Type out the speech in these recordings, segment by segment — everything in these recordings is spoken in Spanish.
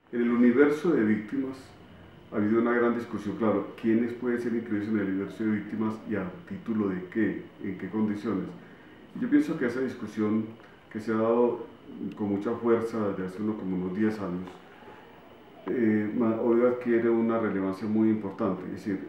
En el universo de víctimas ha habido una gran discusión, claro, quiénes pueden ser incluidos en el universo de víctimas y a título de qué, en qué condiciones. Yo pienso que esa discusión que se ha dado con mucha fuerza desde hace como unos 10 años, hoy adquiere una relevancia muy importante, es decir,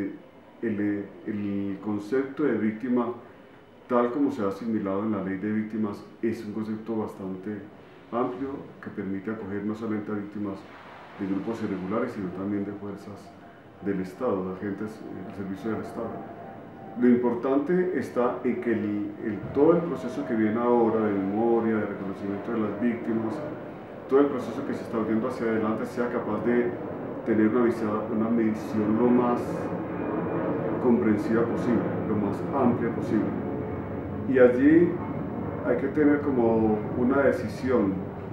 el concepto de víctima tal como se ha asimilado en la ley de víctimas es un concepto bastante amplio que permite acoger no solamente a víctimas de grupos irregulares, sino también de fuerzas del Estado, de agentes al servicio del Estado. Lo importante está en que todo el proceso que viene ahora de memoria, de reconocimiento de las víctimas, todo el proceso que se está viendo hacia adelante sea capaz de tener una medición lo más comprensiva posible, lo más amplia posible. Y allí hay que tener como una decisión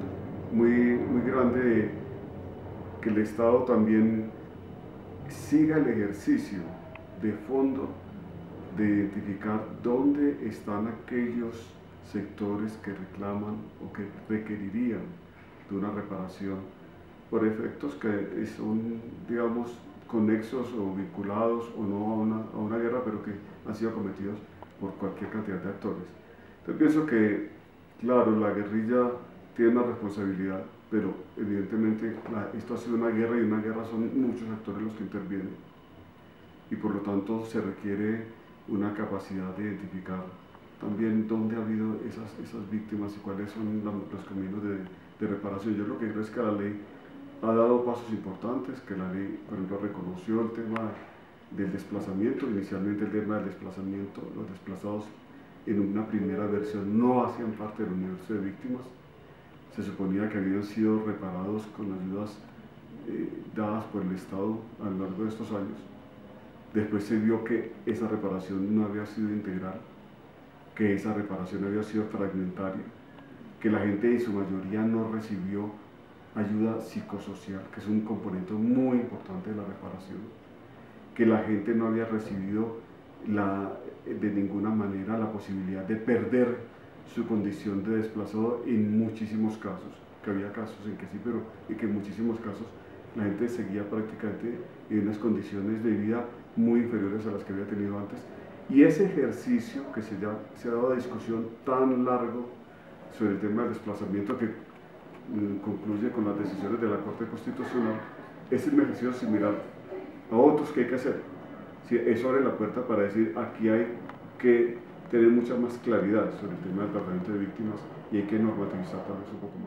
muy grande de que el Estado también siga el ejercicio de fondo de identificar dónde están aquellos sectores que reclaman o que requerirían de una reparación por efectos que son, digamos, conexos o vinculados o no a una guerra, pero que han sido cometidos por cualquier cantidad de actores. Entonces pienso que, claro, la guerrilla tiene una responsabilidad, pero evidentemente esto ha sido una guerra y una guerra son muchos actores los que intervienen y por lo tanto se requiere una capacidad de identificar también dónde ha habido esas víctimas y cuáles son los caminos de reparación. Yo lo que creo es que la ley ha dado pasos importantes, que la ley, por ejemplo, reconoció el tema del desplazamiento, inicialmente el tema del desplazamiento, los desplazados en una primera versión no hacían parte del universo de víctimas, se suponía que habían sido reparados con ayudas dadas por el Estado a lo largo de estos años. Después se vio que esa reparación no había sido integral, que esa reparación había sido fragmentaria, que la gente en su mayoría no recibió ayuda psicosocial, que es un componente muy importante de la reparación, que la gente no había recibido de ninguna manera la posibilidad de perder su condición de desplazado en muchísimos casos, que había casos en que sí, pero en que en muchísimos casos la gente seguía prácticamente en unas condiciones de vida muy inferiores a las que había tenido antes. Y ese ejercicio que se ha dado a discusión tan largo sobre el tema del desplazamiento que concluye con las decisiones de la Corte Constitucional, es un ejercicio similar a otros que hay que hacer. Eso abre la puerta para decir aquí hay que tener mucha más claridad sobre el tema del tratamiento de víctimas y hay que normativizar tal vez un poco más.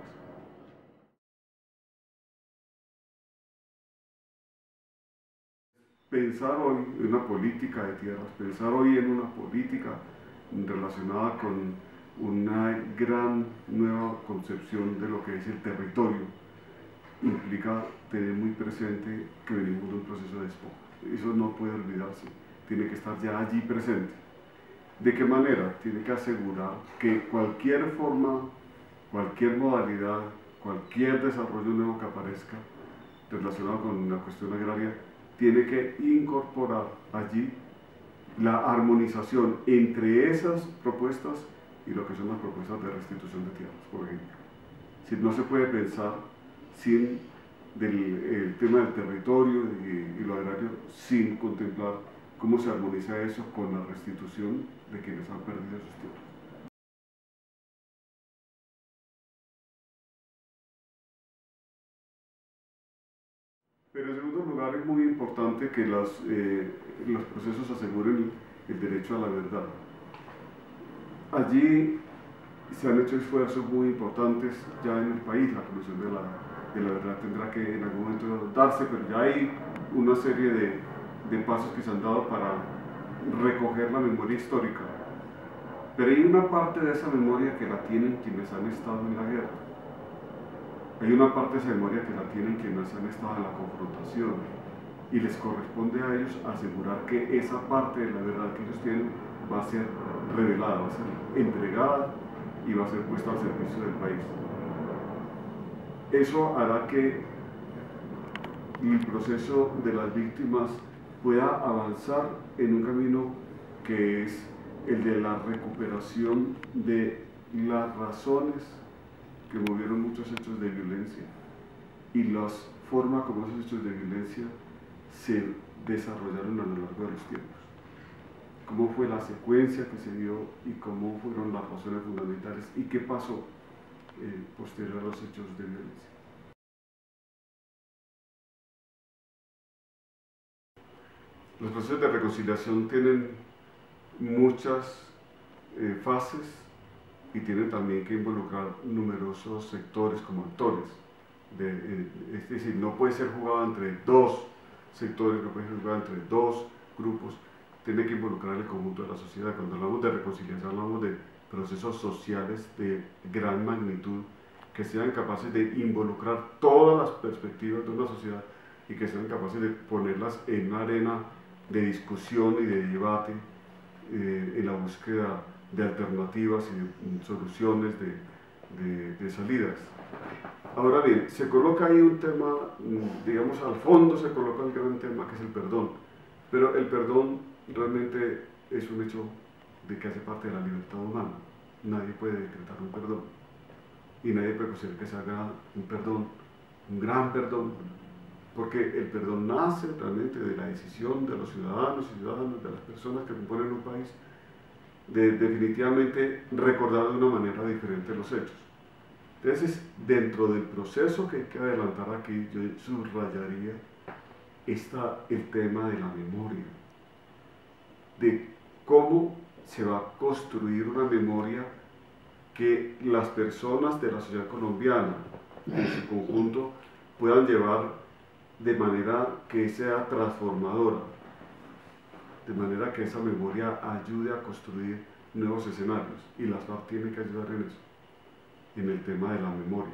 Pensar hoy en una política de tierras, pensar hoy en una política relacionada con una gran nueva concepción de lo que es el territorio, implica tener muy presente que venimos de un proceso de despojo. Eso no puede olvidarse, tiene que estar ya allí presente. ¿De qué manera? Tiene que asegurar que cualquier forma, cualquier modalidad, cualquier desarrollo nuevo que aparezca relacionado con la cuestión agraria, tiene que incorporar allí la armonización entre esas propuestas y lo que son las propuestas de restitución de tierras, por ejemplo. Si no se puede pensar sin el tema del territorio y lo agrario sin contemplar cómo se armoniza eso con la restitución de quienes han perdido sus tierras. Pero en segundo lugar es muy importante que los procesos aseguren el derecho a la verdad. Allí se han hecho esfuerzos muy importantes ya en el país, la Comisión de la Verdad tendrá que en algún momento darse, pero ya hay una serie de pasos que se han dado para recoger la memoria histórica. Pero hay una parte de esa memoria que la tienen quienes han estado en la guerra. Hay una parte de esa memoria que la tienen quienes han estado en la confrontación. Y les corresponde a ellos asegurar que esa parte de la verdad que ellos tienen va a ser revelada, va a ser entregada y va a ser puesta al servicio del país. Eso hará que el proceso de las víctimas pueda avanzar en un camino que es el de la recuperación de las razones que movieron muchos hechos de violencia y las formas como esos hechos de violencia se desarrollaron a lo largo de los tiempos. Cómo fue la secuencia que se dio y cómo fueron las razones fundamentales y qué pasó posterior a los hechos de violencia. Los procesos de reconciliación tienen muchas fases y tienen también que involucrar numerosos sectores como actores. Es decir, no puede ser jugado entre dos sectores, no puede ser jugado entre dos grupos, tiene que involucrar el conjunto de la sociedad. Cuando hablamos de reconciliación hablamos de procesos sociales de gran magnitud que sean capaces de involucrar todas las perspectivas de una sociedad y que sean capaces de ponerlas en una arena de discusión y de debate en la búsqueda de alternativas y de soluciones, de salidas. Ahora bien, se coloca ahí un tema, digamos, al fondo se coloca el gran tema que es el perdón, pero el perdón realmente es un hecho de que hace parte de la libertad humana. Nadie puede decretar un perdón y nadie puede considerar que se haga un perdón, un gran perdón, porque el perdón nace realmente de la decisión de los ciudadanos y ciudadanas, de las personas que componen un país, de definitivamente recordar de una manera diferente los hechos. Entonces, dentro del proceso que hay que adelantar aquí, yo subrayaría está el tema de la memoria, de cómo se va a construir una memoria que las personas de la sociedad colombiana en su conjunto puedan llevar de manera que sea transformadora, de manera que esa memoria ayude a construir nuevos escenarios, y las FARC tienen que ayudar en eso, en el tema de la memoria.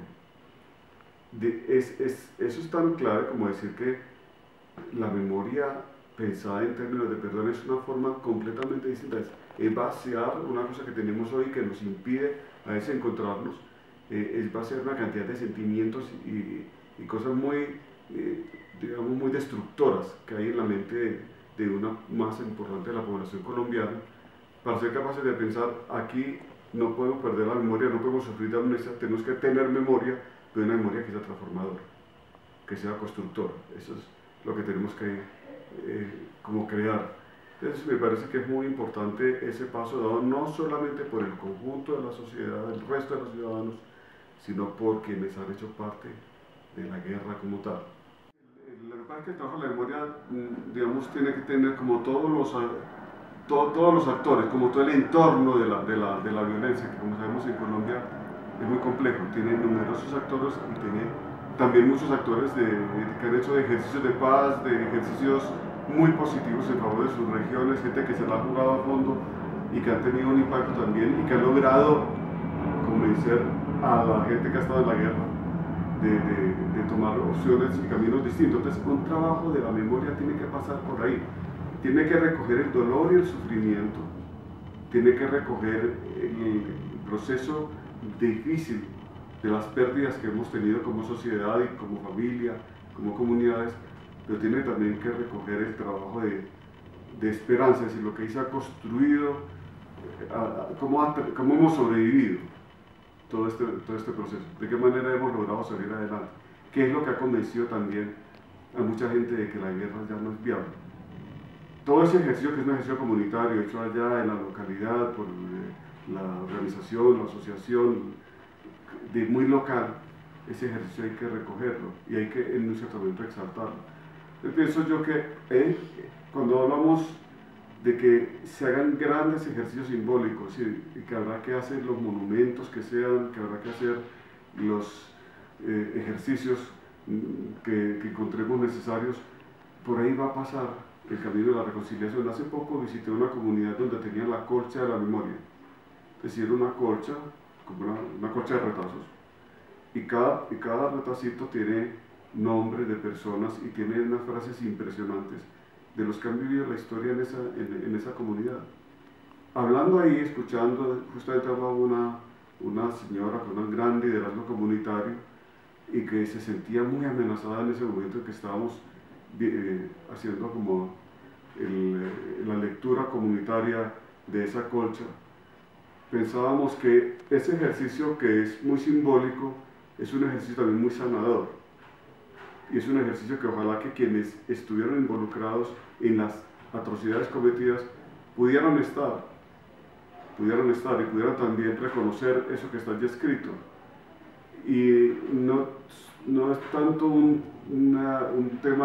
Eso es tan clave como decir que la memoria pensada en términos de perdón es una forma completamente distinta, es vaciar una cosa que tenemos hoy que nos impide a veces encontrarnos, es vaciar una cantidad de sentimientos y cosas muy, digamos, muy destructoras que hay en la mente de una masa importante de la población colombiana, para ser capaces de pensar, aquí no podemos perder la memoria, no podemos sufrir de amnesia, tenemos que tener memoria, pero una memoria que sea transformadora, que sea constructora. Eso es lo que tenemos que como crear. Entonces me parece que es muy importante ese paso dado no solamente por el conjunto de la sociedad, el resto de los ciudadanos, sino por quienes han hecho parte de la guerra como tal. Lo que pasa es que el trabajo de la memoria, digamos, tiene que tener como todos los actores, como todo el entorno de la violencia, que como sabemos en Colombia es muy complejo, tiene numerosos actores y tiene también muchos actores que han hecho ejercicios de paz, de ejercicios muy positivos en favor de sus regiones, gente que se la ha jugado a fondo y que han tenido un impacto también y que han logrado convencer a la gente que ha estado en la guerra de tomar opciones y caminos distintos. Entonces, un trabajo de la memoria tiene que pasar por ahí, tiene que recoger el dolor y el sufrimiento, tiene que recoger el proceso difícil de las pérdidas que hemos tenido como sociedad y como familia, como comunidades, pero tiene también que recoger el trabajo de esperanza, es decir, lo que se ha construido, cómo hemos sobrevivido todo este proceso, de qué manera hemos logrado salir adelante, qué es lo que ha convencido también a mucha gente de que la guerra ya no es viable. Todo ese ejercicio, que es un ejercicio comunitario hecho allá en la localidad por la organización, la asociación, muy local, ese ejercicio hay que recogerlo y hay que en un cierto momento exaltarlo. Yo pienso yo que cuando hablamos de que se hagan grandes ejercicios simbólicos y que habrá que hacer los monumentos que sean, que habrá que hacer los ejercicios que encontremos necesarios, por ahí va a pasar el camino de la reconciliación. Hace poco visité una comunidad donde tenían la colcha de la memoria, es decir, una colcha, como una colcha de retazos, y cada retacito tiene nombres de personas y tiene unas frases impresionantes de los que han vivido la historia en esa comunidad. Hablando ahí, escuchando, justamente hablaba una señora con un gran liderazgo comunitario y que se sentía muy amenazada en ese momento en que estábamos haciendo como la lectura comunitaria de esa colcha. Pensábamos que ese ejercicio, que es muy simbólico, es un ejercicio también muy sanador, y es un ejercicio que ojalá que quienes estuvieron involucrados en las atrocidades cometidas pudieran estar y pudieran también reconocer eso que está ya escrito. Y no es tanto un tema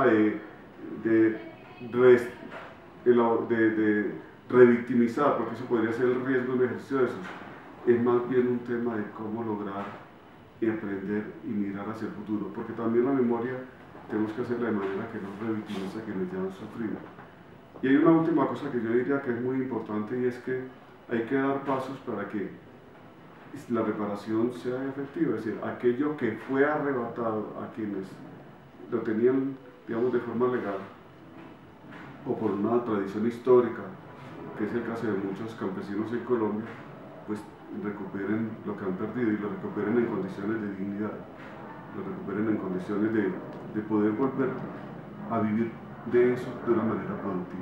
de revictimizar, porque eso podría ser el riesgo de un ejercicio de esos. Es más bien un tema de cómo lograr y aprender y mirar hacia el futuro, porque también la memoria tenemos que hacerla de manera que no revictimice a quienes ya han sufrido. Y hay una última cosa que yo diría que es muy importante, y es que hay que dar pasos para que la reparación sea efectiva, es decir, aquello que fue arrebatado a quienes lo tenían, digamos, de forma legal o por una tradición histórica, que es el caso de muchos campesinos en Colombia, pues recuperen lo que han perdido y lo recuperen en condiciones de dignidad, lo recuperen en condiciones de poder volver a vivir de eso de una manera productiva.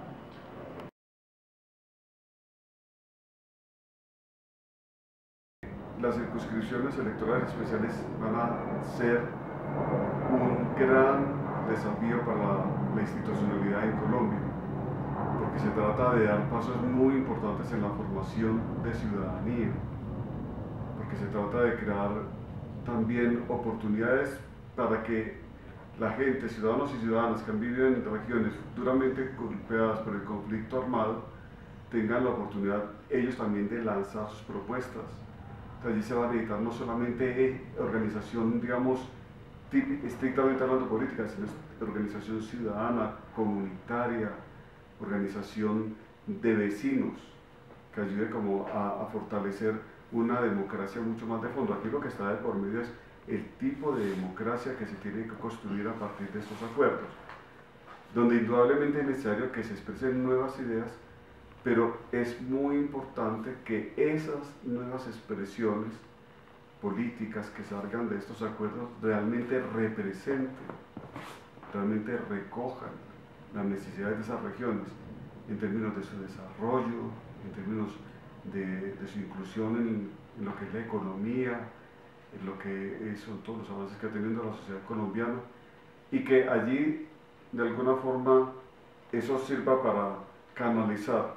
Las circunscripciones electorales especiales van a ser un gran desafío para la institucionalidad en Colombia, porque se trata de dar pasos muy importantes en la formación de ciudadanía, porque se trata de crear también oportunidades para que la gente, ciudadanos y ciudadanas que han vivido en regiones duramente golpeadas por el conflicto armado, tengan la oportunidad ellos también de lanzar sus propuestas. Allí se va a necesitar no solamente organización, digamos, estrictamente hablando política, sino organización ciudadana, comunitaria, organización de vecinos, que ayude como a fortalecer una democracia mucho más de fondo. Aquí lo que está de por medio es el tipo de democracia que se tiene que construir a partir de estos acuerdos, donde indudablemente es necesario que se expresen nuevas ideas, pero es muy importante que esas nuevas expresiones políticas que salgan de estos acuerdos realmente representen, realmente recojan las necesidades de esas regiones en términos de su desarrollo, en términos de su inclusión en lo que es la economía, en lo que son todos los avances que ha tenido la sociedad colombiana, y que allí de alguna forma eso sirva para canalizar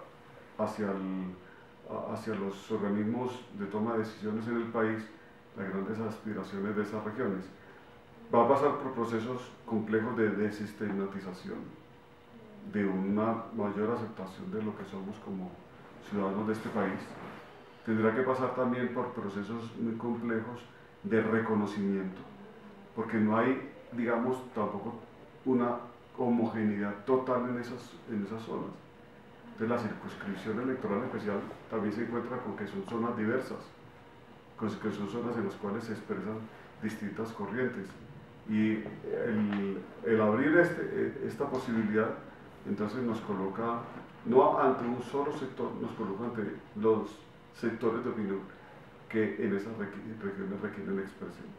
hacia los organismos de toma de decisiones en el país las grandes aspiraciones de esas regiones. Va a pasar por procesos complejos de desestigmatización, de una mayor aceptación de lo que somos como ciudadanos de este país. Tendrá que pasar también por procesos muy complejos de reconocimiento, porque no hay, digamos, tampoco una homogeneidad total en esas zonas. Entonces la circunscripción electoral especial también se encuentra con que son zonas diversas, que son zonas en las cuales se expresan distintas corrientes. Y el abrir esta posibilidad, entonces nos coloca, no ante un solo sector, nos coloca ante los sectores de opinión que en esas regiones requieren expresión.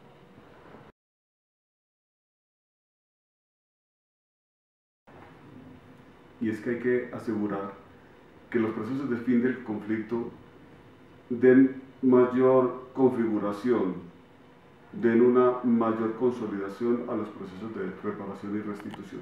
Y es que hay que asegurar que los procesos de fin del conflicto den mayor configuración, den una mayor consolidación a los procesos de reparación y restitución.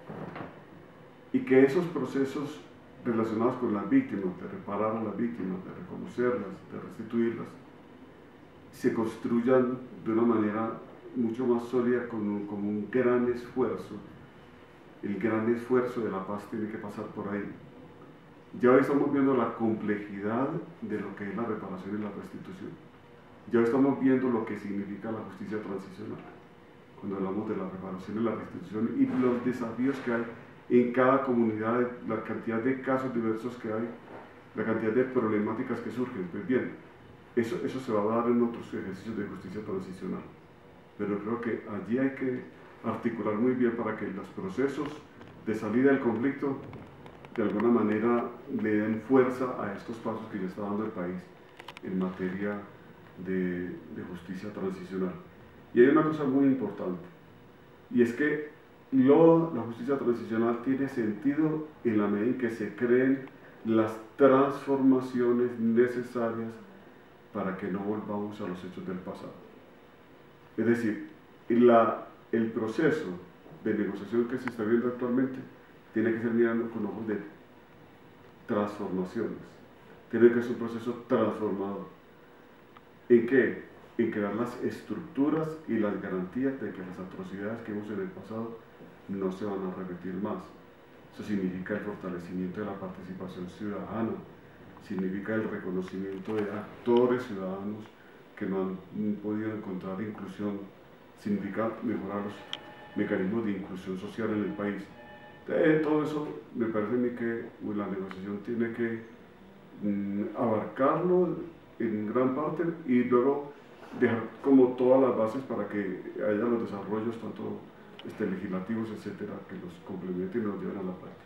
Y que esos procesos relacionados con las víctimas, de reparar a las víctimas, de reconocerlas, de restituirlas, se construyan de una manera mucho más sólida como un gran esfuerzo. El gran esfuerzo de la paz tiene que pasar por ahí. Ya hoy estamos viendo la complejidad de lo que es la reparación y la restitución. Ya hoy estamos viendo lo que significa la justicia transicional, cuando hablamos de la reparación y la restitución y los desafíos que hay en cada comunidad, la cantidad de casos diversos que hay, la cantidad de problemáticas que surgen. Pues bien, eso se va a dar en otros ejercicios de justicia transicional, pero creo que allí hay que articular muy bien para que los procesos de salida del conflicto de alguna manera le den fuerza a estos pasos que ya está dando el país en materia de justicia transicional. Y hay una cosa muy importante, y es que la justicia transicional tiene sentido en la medida en que se creen las transformaciones necesarias para que no volvamos a los hechos del pasado. Es decir, la el proceso de negociación que se está viendo actualmente tiene que ser mirando con ojos de transformaciones, tiene que ser un proceso transformador. ¿En qué? En crear las estructuras y las garantías de que las atrocidades que vimos en el pasado no se van a repetir más. Eso significa el fortalecimiento de la participación ciudadana, significa el reconocimiento de actores ciudadanos que no han podido encontrar inclusión, significa mejorar los mecanismos de inclusión social en el país. Todo eso me parece a mí que la negociación tiene que abarcarlo en gran parte y luego dejar como todas las bases para que haya los desarrollos tanto legislativos, etcétera, que los complementen y los lleven a la práctica.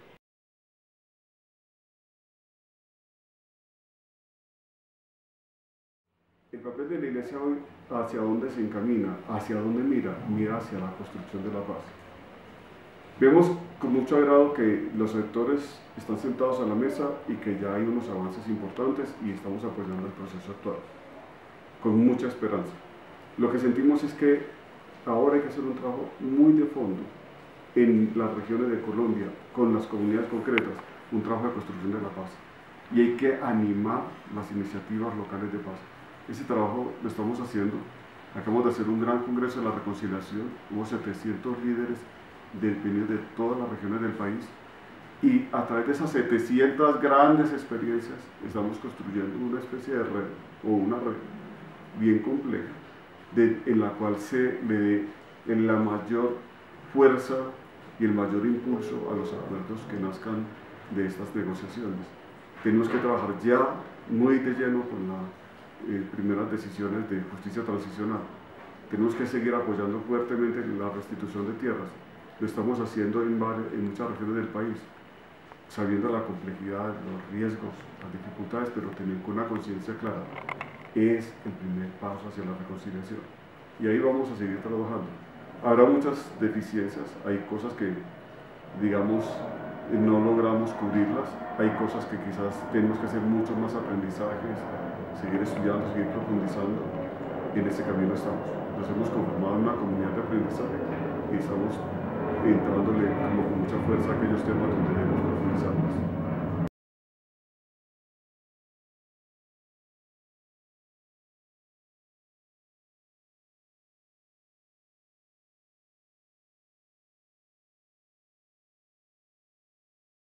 El papel de la Iglesia hoy, ¿hacia dónde se encamina? ¿Hacia dónde mira? Mira hacia la construcción de la paz. Vemos con mucho agrado que los sectores están sentados a la mesa y que ya hay unos avances importantes y estamos apoyando el proceso actual, con mucha esperanza. Lo que sentimos es que ahora hay que hacer un trabajo muy de fondo en las regiones de Colombia, con las comunidades concretas, un trabajo de construcción de la paz. Y hay que animar las iniciativas locales de paz. Ese trabajo lo estamos haciendo. Acabamos de hacer un gran congreso de la reconciliación, hubo 700 líderes venidos de todas las regiones del país y a través de esas 700 grandes experiencias estamos construyendo una especie de red o una red bien compleja en la cual se le dé la mayor fuerza y el mayor impulso a los acuerdos que nazcan de estas negociaciones. Tenemos que trabajar ya muy de lleno con las primeras decisiones de justicia transicional. Tenemos que seguir apoyando fuertemente la restitución de tierras. Lo estamos haciendo en muchas regiones del país, sabiendo la complejidad, los riesgos, las dificultades, pero teniendo una conciencia clara. Es el primer paso hacia la reconciliación. Y ahí vamos a seguir trabajando. Habrá muchas deficiencias, hay cosas que, digamos, no logramos cubrirlas, hay cosas que quizás tenemos que hacer muchos más aprendizajes, seguir estudiando, seguir profundizando, y en ese camino estamos. Nos hemos conformado en una comunidad de aprendizaje y estamos entrándole como con mucha fuerza a aquellos temas donde debemos profundizar más.